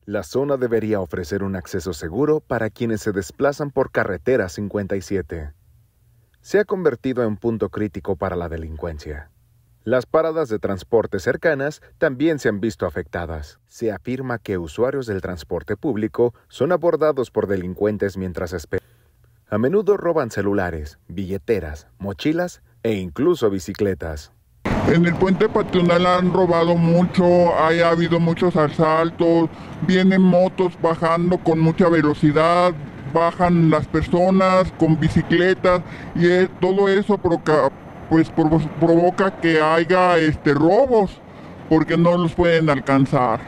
La zona debería ofrecer un acceso seguro para quienes se desplazan por carretera 57. Se ha convertido en punto crítico para la delincuencia. Las paradas de transporte cercanas también se han visto afectadas. Se afirma que usuarios del transporte público son abordados por delincuentes mientras esperan. A menudo roban celulares, billeteras, mochilas e incluso bicicletas. En el puente peatonal han robado mucho, ha habido muchos asaltos, vienen motos bajando con mucha velocidad, bajan las personas con bicicletas y todo eso provoca que haya robos porque no los pueden alcanzar.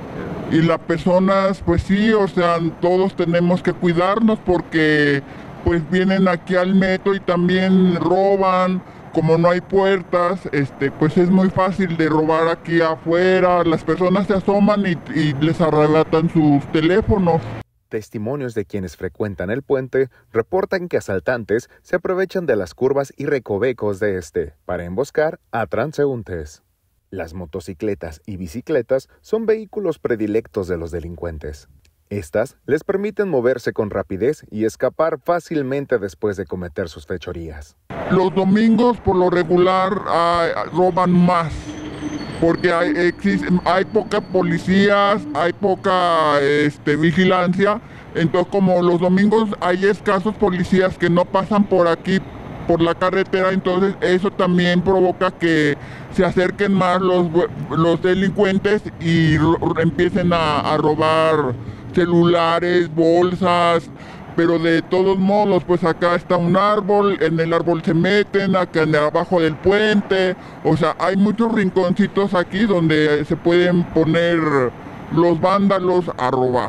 Y las personas, pues sí, o sea, todos tenemos que cuidarnos porque pues vienen aquí al metro y también roban. Como no hay puertas, pues es muy fácil de robar aquí afuera. Las personas se asoman y les arrebatan sus teléfonos. Testimonios de quienes frecuentan el puente reportan que asaltantes se aprovechan de las curvas y recovecos de para emboscar a transeúntes. Las motocicletas y bicicletas son vehículos predilectos de los delincuentes. Estas les permiten moverse con rapidez y escapar fácilmente después de cometer sus fechorías. Los domingos por lo regular roban más, porque hay pocas policías, hay poca vigilancia. Entonces, como los domingos hay escasos policías que no pasan por aquí, por la carretera, entonces eso también provoca que se acerquen más los delincuentes y empiecen a robar celulares, bolsas. Pero de todos modos, pues acá está un árbol, en el árbol se meten, acá abajo del puente. O sea, hay muchos rinconcitos aquí donde se pueden poner los vándalos a robar.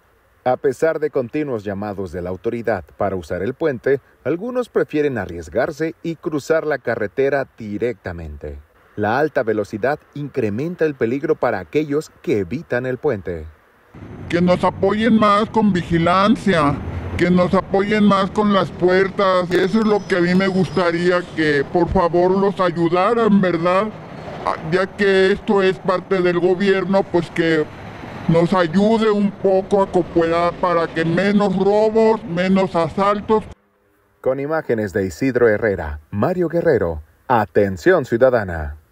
A pesar de continuos llamados de la autoridad para usar el puente, algunos prefieren arriesgarse y cruzar la carretera directamente. La alta velocidad incrementa el peligro para aquellos que evitan el puente. Que nos apoyen más con vigilancia, que nos apoyen más con las puertas. Eso es lo que a mí me gustaría, que por favor los ayudaran, ¿verdad? Ya que esto es parte del gobierno, pues que nos ayude un poco a cooperar para que menos robos, menos asaltos. Con imágenes de Isidro Herrera, Mario Guerrero, Atención Ciudadana.